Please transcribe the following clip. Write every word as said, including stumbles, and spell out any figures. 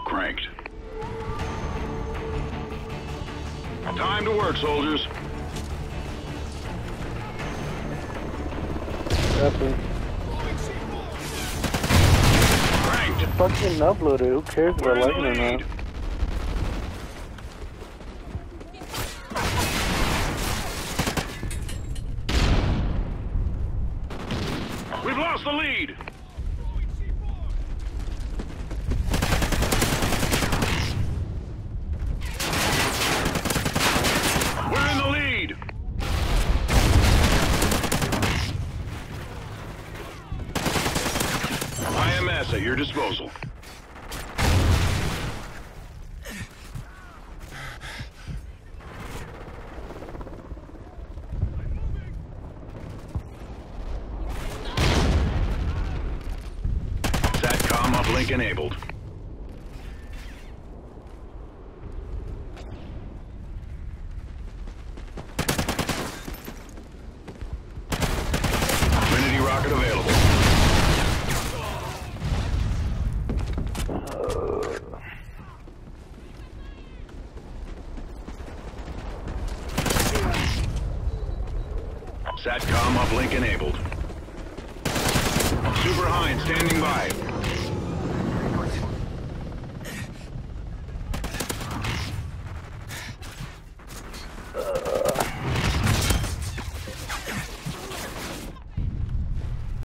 cranked. Time to work, soldiers. Nothing. Cranked. Fucking upload it. Who cares if We're I in like the it or lead. not? We've lost the lead. We're in the lead. I M S at your disposal. SATCOM uplink enabled. Trinity rocket available. SATCOM uplink enabled. Super Hind standing by.